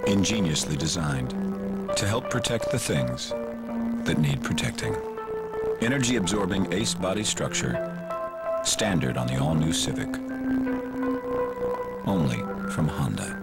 Ingeniously designed to help protect the things that need protecting. Energy-absorbing ACE body structure, standard on the all-new Civic. Only from Honda.